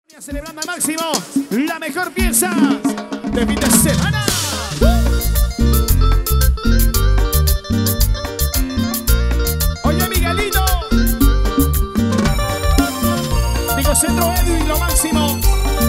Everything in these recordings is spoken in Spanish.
Celebrando al máximo la mejor pieza de fin de semana. Oye, Miguelito. Digo, Centro Edwin, lo máximo.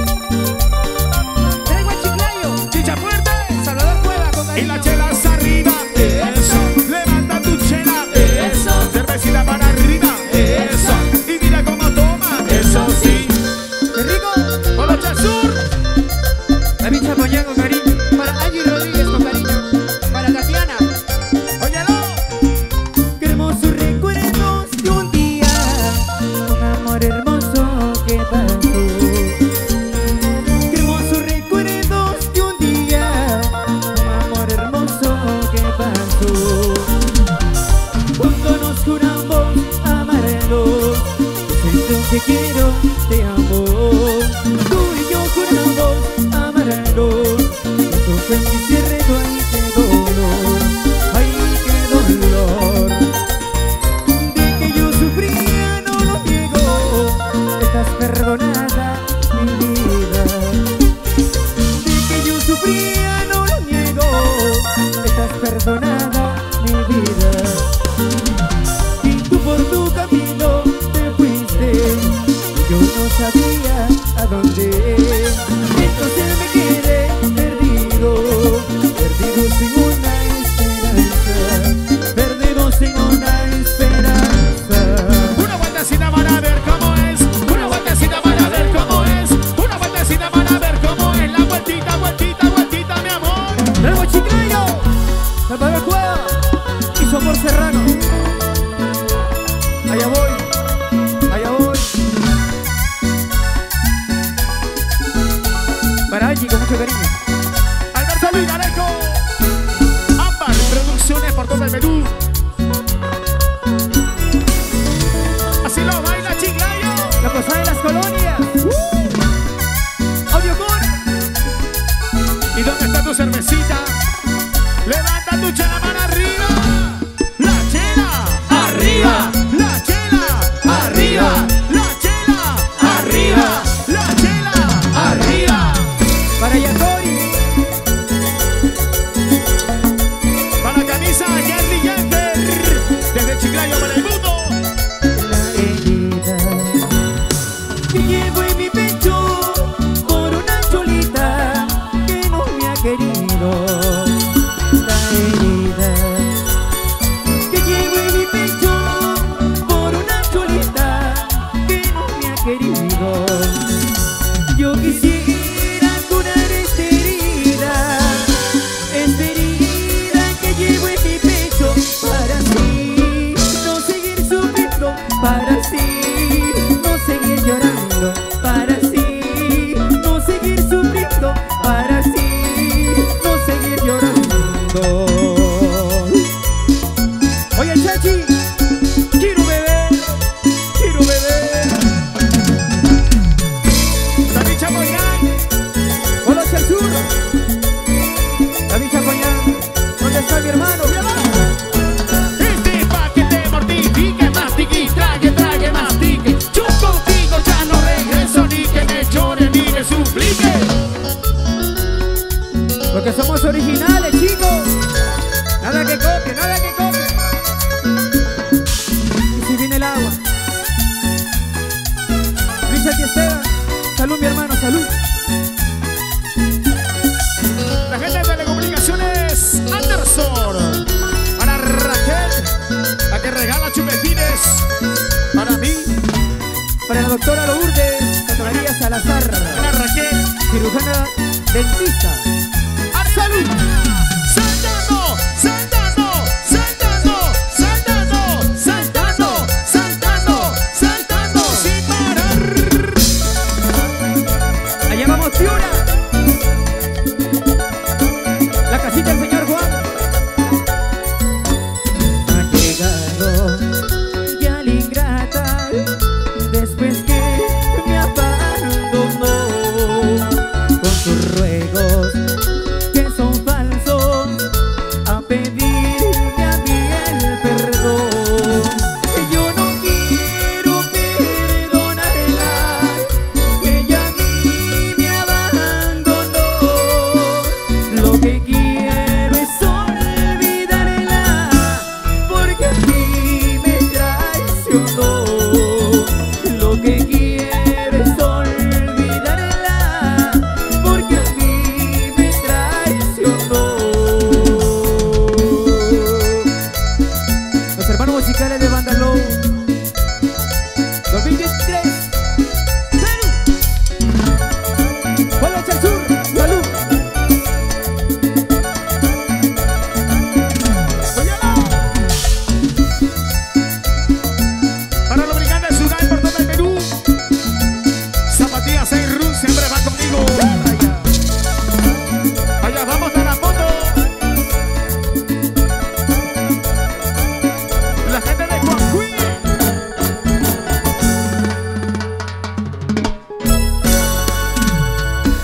Traigo el Chiclayo. Chicha fuerte. Salvador Cueva con Y cariño. las chelas arriba. Eso. Levanta tu chela. Eso. Cervecita para arriba. Eso. Y mira cómo toma. Eso sí. ¡Qué rico! Colocha Sur. La bicha Poñán con cariño. Para Angie Rodríguez con cariño. Para Tatiana. Óyelo. Qué hermosos recuerdos de un día. Un amor hermoso que pasó. Qué hermosos recuerdos de un día. Un amor hermoso que pasó. Cuando nos juramos amarnos. Siento que quiero, te amo. Tú y yo juramos amarnos. Esto fue mi cierre, ay qué dolor. Ay qué dolor. De que yo sufría no lo niego. Estás perdonada, mi vida. De que yo sufría no lo niego. Estás perdonada, mi vida. Y tú por tu camino te fuiste. Yo no sabía a dónde. Entonces me quedé perdido. Perdido sin una esperanza. Perdido sin una esperanza. Una vueltecita para ver cómo es. Una vueltecita para ver cómo es. Una vueltecita para ver cómo es. La vueltita, vueltita, vueltita, mi amor. Nuevo Chiclayo. Salvador Cueva. Y su amor serrano. Allá voy. Allá voy. Para Angie con mucho cariño. Alberto Villarejo. Ámbar Producciones por todo el Perú. Así lo baila Chiclayo. La posada de las colonias. Audio Core. ¿Y dónde está tu cervecita? Levanta tu chela mano arriba. La chela arriba. La chela arriba. La chela arriba. La chela arriba. Para Yatori. Para camisa Jerry Yanter. Desde Chiclayo para el mundo. La herida que llevo en mi pecho por una cholita que no me ha querido. La herida que llevo en mi pecho por una cholita que no me ha querido. Yo quisiera curar esta herida que llevo en mi pecho para así no seguir sufriendo, para así no seguir llorando, para así no seguir sufriendo, para así no seguir llorando. Oye, Chachi, quiero beber, quiero beber. La bicha Moyán. Hola hacia el sur. La bicha Poñán. ¿Dónde está mi hermano? Este pa' que te mortifique, mastique y trague, trague, mastique. Yo contigo ya no regreso, ni que me llore ni me suplique. Porque somos originales, chicos. Nada que copie, nada que copie. Y si viene el agua. Luis y Esteban. Salud, mi hermano, salud. La gente de Telecomunicaciones Anderson. Para Raquel, la que regala chupetines. Para mí, Para la doctora Lourdes Santa María Salazar, para Raquel. cirujana dentista. ¡Salud! ¡Saltando! ¡Saltando! ¡Saltando! ¡Saltando! ¡Saltando! ¡Saltando! ¡Saltando! ¡Sin parar! Allá vamos, Fiora. La casita del señor Juan. Ha llegado ya la ingrata después que me abandonó con sus ruegos que son falsos.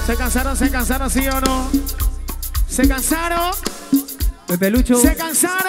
¿Se cansaron, sí o no? ¿Se cansaron? Pepe Lucho. ¿Se cansaron?